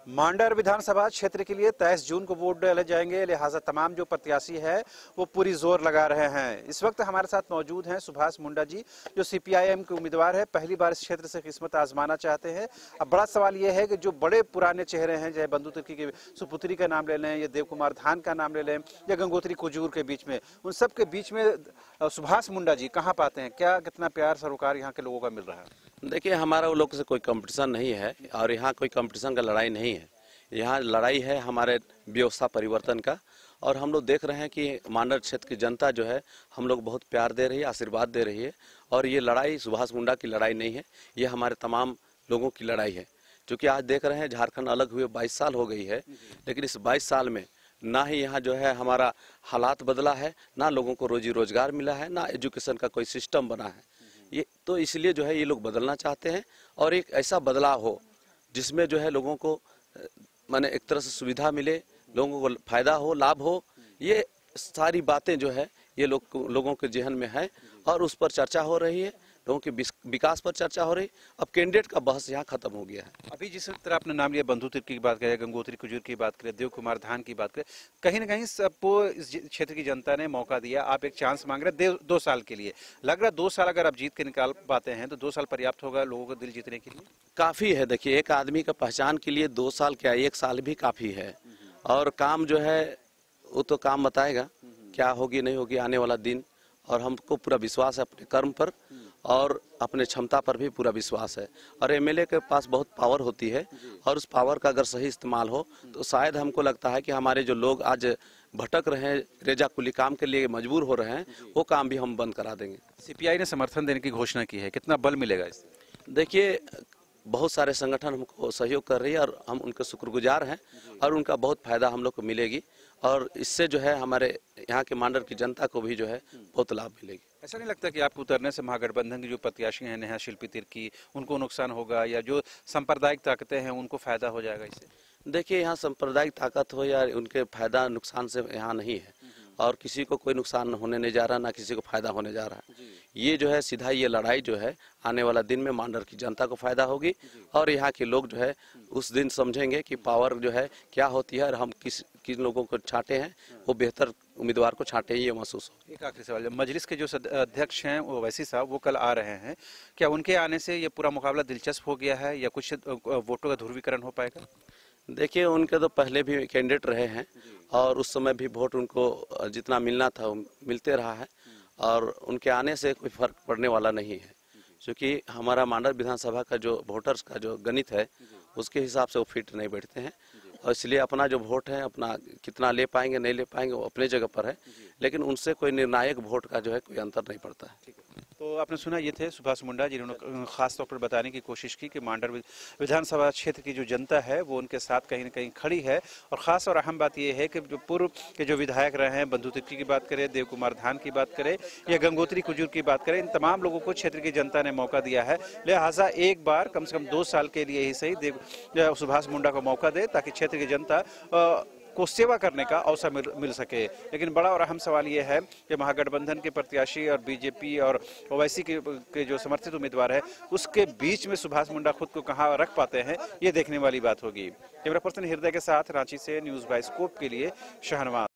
मांडर विधानसभा क्षेत्र के लिए 23 जून को वोट डाले जाएंगे, लिहाजा तमाम जो प्रत्याशी है वो पूरी जोर लगा रहे हैं। इस वक्त हमारे साथ मौजूद हैं सुभाष मुंडा जी, जो सीपीआईएम के उम्मीदवार है, पहली बार इस क्षेत्र से किस्मत आजमाना चाहते हैं। अब बड़ा सवाल ये है कि जो बड़े पुराने चेहरे हैं, चाहे बंधु तिर्की के सुपुत्री का नाम ले लें या देव कुमार धान का नाम ले लें या गंगोत्री कुजूर के बीच में, उन सब के बीच में सुभाष मुंडा जी कहाँ पाते हैं? क्या कितना प्यार सरोकार यहाँ के लोगों का मिल रहा है? देखिए, हमारा वो लोग से कोई कंपटीशन नहीं है और यहाँ कोई कंपटीशन का लड़ाई नहीं है। यहाँ लड़ाई है हमारे व्यवस्था परिवर्तन का। और हम लोग देख रहे हैं कि मांडर क्षेत्र की जनता जो है हम लोग बहुत प्यार दे रही है, आशीर्वाद दे रही है। और ये लड़ाई सुभाष मुंडा की लड़ाई नहीं है, ये हमारे तमाम लोगों की लड़ाई है। क्योंकि आज देख रहे हैं झारखंड अलग हुए 22 साल हो गई है, लेकिन इस 22 साल में ना ही यहाँ जो है हमारा हालात बदला है, ना लोगों को रोजी रोजगार मिला है, ना एजुकेशन का कोई सिस्टम बना है। ये तो इसलिए जो है ये लोग बदलना चाहते हैं और एक ऐसा बदलाव हो जिसमें जो है लोगों को माने एक तरह से सुविधा मिले, लोगों को फायदा हो, लाभ हो। ये सारी बातें जो है ये लोगों के जहन में है और उस पर चर्चा हो रही है, लोगों के विकास पर चर्चा हो रही। अब कैंडिडेट का बहस यहाँ खत्म हो गया है। अभी जिस तरह आपने नाम लिया, बंधु तिर्की की बात करें, गंगोत्री कुजूर की बात करें, देव कुमार धान की बात करें, कहीं ना कहीं सबको इस क्षेत्र की जनता ने मौका दिया। आप एक चांस मांग रहे हैं 2 साल के लिए। लग रहा है 2 साल अगर आप जीत के निकाल पाते हैं तो 2 साल पर्याप्त होगा लोगों को दिल जीतने के लिए? काफ़ी है। देखिए, एक आदमी का पहचान के लिए 2 साल क्या 1 साल भी काफ़ी है। और काम जो है वो तो काम बताएगा क्या होगी नहीं होगी आने वाला दिन। और हमको पूरा विश्वास है अपने कर्म पर और अपने क्षमता पर भी पूरा विश्वास है। और एमएलए के पास बहुत पावर होती है और उस पावर का अगर सही इस्तेमाल हो तो शायद हमको लगता है कि हमारे जो लोग आज भटक रहे हैं, रेजा कुली काम के लिए मजबूर हो रहे हैं, वो काम भी हम बंद करा देंगे। सीपीआई ने समर्थन देने की घोषणा की है, कितना बल मिलेगा इससे? देखिए, बहुत सारे संगठन हमको सहयोग कर रही है और हम उनके शुक्रगुजार हैं और उनका बहुत फायदा हम लोग को मिलेगी। और इससे जो है हमारे यहाँ के मांडर की जनता को भी जो है बहुत लाभ मिलेगी। ऐसा नहीं लगता कि आपको उतरने से महागठबंधन की जो प्रत्याशी हैं, नेहा शिल्पी तिर्की, उनको नुकसान होगा या जो सांप्रदायिक ताकतें हैं उनको फायदा हो जाएगा इससे? देखिए, यहाँ सांप्रदायिक ताकत हो या उनके फायदा नुकसान से यहाँ नहीं है और किसी को कोई नुकसान होने नहीं जा रहा, ना किसी को फायदा होने जा रहा है। ये जो है सीधा ये लड़ाई जो है आने वाला दिन में मांडर की जनता को फायदा होगी और यहाँ के लोग जो है उस दिन समझेंगे कि पावर जो है क्या होती है और हम किन लोगों को छांटे हैं, वो बेहतर उम्मीदवार को छांटे हैं, ये महसूस हो। एक आखिरी सवाल, मजलिस के जो अध्यक्ष हैं ओवैसी साहब, वो कल आ रहे हैं, क्या उनके आने से ये पूरा मुकाबला दिलचस्प हो गया है या कुछ वोटों का ध्रुवीकरण हो पाएगा? देखिए, उनके तो पहले भी कैंडिडेट रहे हैं और उस समय भी वोट उनको जितना मिलना था वो मिलते रहा है और उनके आने से कोई फर्क पड़ने वाला नहीं है। क्योंकि हमारा मांडर विधानसभा का जो वोटर्स का जो गणित है उसके हिसाब से वो फिट नहीं बैठते हैं और इसलिए अपना जो वोट है अपना कितना ले पाएंगे नहीं ले पाएंगे वो अपने जगह पर है, लेकिन उनसे कोई निर्णायक वोट का जो है कोई अंतर नहीं पड़ता है। तो आपने सुना, ये थे सुभाष मुंडा, जिन्होंने खास तौर पर बताने की कोशिश की कि मांडर विधानसभा क्षेत्र की जो जनता है वो उनके साथ कहीं ना कहीं खड़ी है। और ख़ास और अहम बात यह है कि जो पूर्व के जो विधायक रहे हैं, बंधु तिर्की की बात करें, देव कुमार धान की बात करें या गंगोत्री कुजूर की बात करें, इन तमाम लोगों को क्षेत्र की जनता ने मौका दिया है। लिहाजा एक बार कम से कम 2 साल के लिए ही सही सुभाष मुंडा को मौका दे ताकि क्षेत्र की जनता को सेवा करने का अवसर मिल सके। लेकिन बड़ा और अहम सवाल यह है कि महागठबंधन के प्रत्याशी और बीजेपी और ओवैसी के जो समर्थित उम्मीदवार है उसके बीच में सुभाष मुंडा खुद को कहां रख पाते हैं, ये देखने वाली बात होगी। कैमरा पर्सन हृदय के साथ रांची से न्यूज़ बाय स्कोप के लिए शाहनवाज।